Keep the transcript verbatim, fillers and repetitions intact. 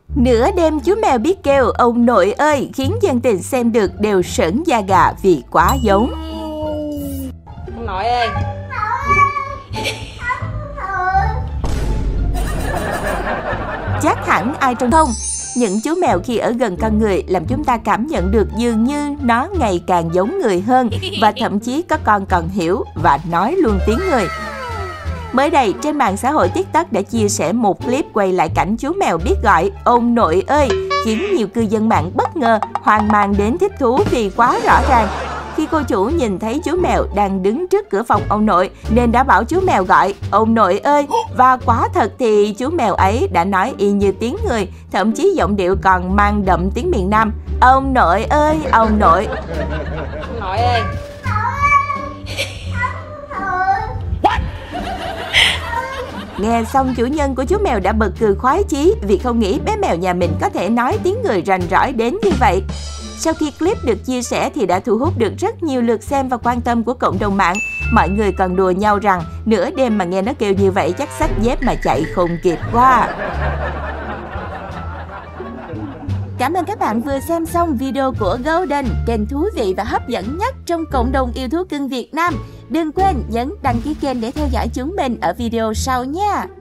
Nửa đêm chú mèo biết kêu ông nội ơi khiến dân tình xem được đều sởn da gà vì quá giống. Ông nội ơi. Chắc hẳn ai trong thông, những chú mèo khi ở gần con người làm chúng ta cảm nhận được dường như nó ngày càng giống người hơn và thậm chí có con còn hiểu và nói luôn tiếng người. Mới đây, trên mạng xã hội TikTok đã chia sẻ một clip quay lại cảnh chú mèo biết gọi ông nội ơi, khiến nhiều cư dân mạng bất ngờ, hoang mang đến thích thú vì quá rõ ràng. Khi cô chủ nhìn thấy chú mèo đang đứng trước cửa phòng ông nội nên đã bảo chú mèo gọi ông nội ơi, và quả thật thì chú mèo ấy đã nói y như tiếng người, thậm chí giọng điệu còn mang đậm tiếng miền Nam. Ông nội ơi, ông nội. Ông nội ơi. Nghe xong chủ nhân của chú mèo đã bật cười khoái chí vì không nghĩ bé mèo nhà mình có thể nói tiếng người rành rõi đến như vậy. Sau khi clip được chia sẻ thì đã thu hút được rất nhiều lượt xem và quan tâm của cộng đồng mạng. Mọi người còn đùa nhau rằng nửa đêm mà nghe nó kêu như vậy chắc xách dép mà chạy không kịp quá. Cảm ơn các bạn vừa xem xong video của Golden, kênh thú vị và hấp dẫn nhất trong cộng đồng yêu thú cưng Việt Nam. Đừng quên nhấn đăng ký kênh để theo dõi chúng mình ở video sau nha.